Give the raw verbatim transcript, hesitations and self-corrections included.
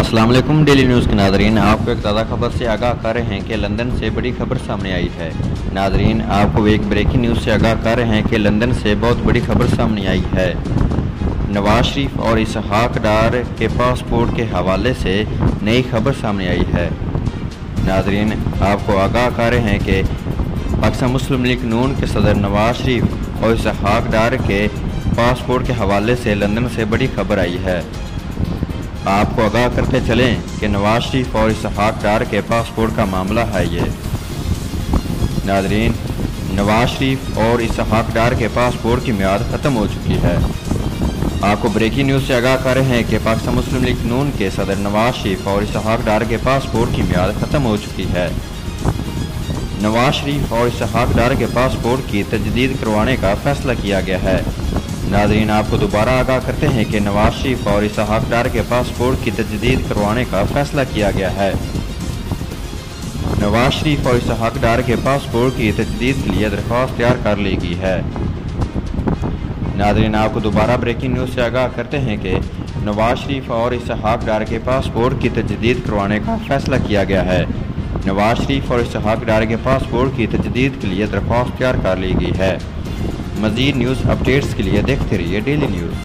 अस्सलाम वालेकुम daily news के नादरीन, आपको एक ताज़ा खबर से आगाह कर रहे हैं कि लंदन से बड़ी खबर सामने आई है। नादरीन, आपको एक ब्रेकिंग न्यूज़ से आगाह कर रहे हैं कि लंदन से बहुत बड़ी खबर सामने आई है। नवाज शरीफ और इसहाक डार के पासपोर्ट के हवाले से नई खबर सामने आई है। नादरीन, आपको आगाह कर रहे हैं कि पाकिस्तान मुस्लिम लीग नून के सदर नवाज शरीफ और इसहाक डार के पासपोर्ट के हवाले से लंदन से बड़ी खबर आई है। आपको आगाह करते चलें कि नवाज शरीफ और इसहाक डार के पासपोर्ट का मामला है ये। नादरीन, नवाज शरीफ और इसहाक डार के पासपोर्ट की मियाद ख़त्म हो चुकी है। आपको ब्रेकिंग न्यूज़ से आगाह कर रहे हैं कि पाकिस्तान मुस्लिम लीग नून के सदर नवाज शरीफ और इसहाक डार के पासपोर्ट की मियाद ख़त्म हो चुकी है। नवाज शरीफ और इसहाक डार के पासपोर्ट की तजदीद करवाने का फैसला किया गया है। नाज़रीन, आपको दोबारा आगाह करते हैं कि नवाज शरीफ और इसहाक डार के पासपोर्ट की तजदीद करवाने का फैसला किया गया है। नवाज शरीफ और इसहाक डार के पासपोर्ट की तजदीद के लिए दरख्वास्त तैयार कर ली गई है। नाज़रीन, आपको दोबारा ब्रेकिंग न्यूज़ से आगाह करते हैं कि नवाज शरीफ और इसहाक डार के पासपोर्ट की तजदीद करवाने का फैसला किया गया है। नवाज शरीफ और इसहाक डार के पासपोर्ट की तजदीद के लिए दरख्वास्त तैयार कर ली गई है। मज़ीद न्यूज़ अपडेट्स के लिए देखते रहिए डेली न्यूज़।